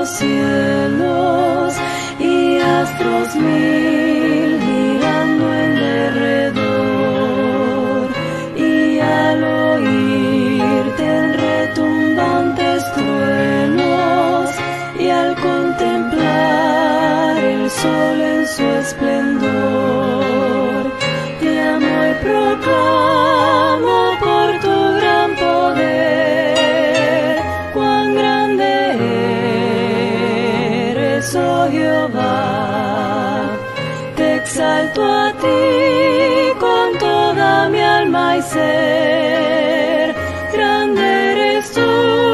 cielos y astros mil girando en derredor, y al oírte en retumbantes truenos y al contemplar el sol en su esplendor, te amo y proclamo por tu gran poder, cuán grande eres, oh Jehová. Te exalto a ti con toda mi alma y ser. Grande eres tú,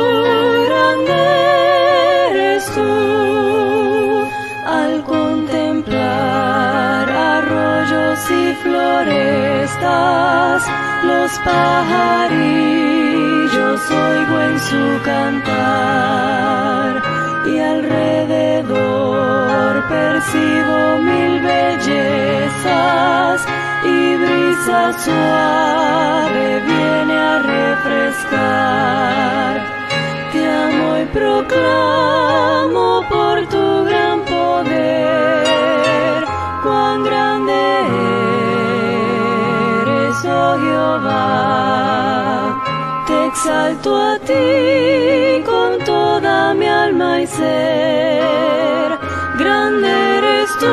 al contemplar arroyos y florestas, los pajarillos oigo en su cantar, y alrededor percibo mil bellezas, y brisa suave viene a refrescar. Te amo y proclamo por tu gran poder, cuán grande eres, oh Jehová. Te exalto a ti con toda mi alma y ser. Grande eres tú,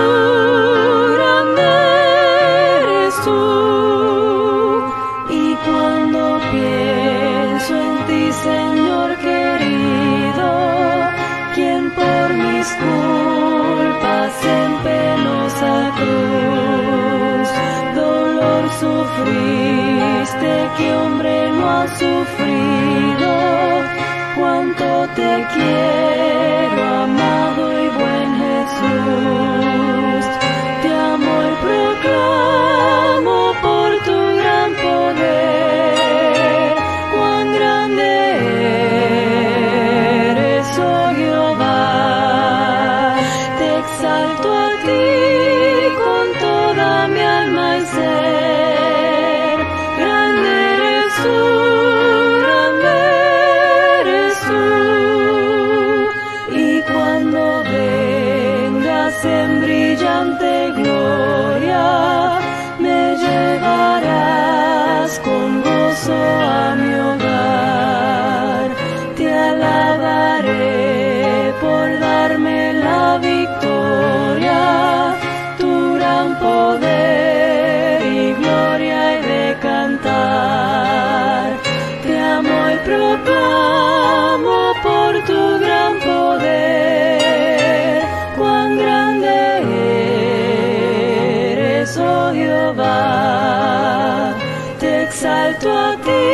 y cuando pienso en ti, Señor querido, quien por mis culpas en penosa cruz dolor sufriste que hombre no ha sufrido, cuánto te quiero, amado y buen Jesús. Te amo y proclamo por tu gran poder, cuán grande eres, oh Jehová. Te exalto a ti con toda mi alma y ser. Grande eres tú, y cuando vengas en brillante gloria, me llevarás con gozo a mi hogar. Te alabaré por darme la victoria, tu gran poder y gloria he de cantar. Te amo y proclamo por tu gran poder, cuán grande eres, oh Jehová. Te exalto a ti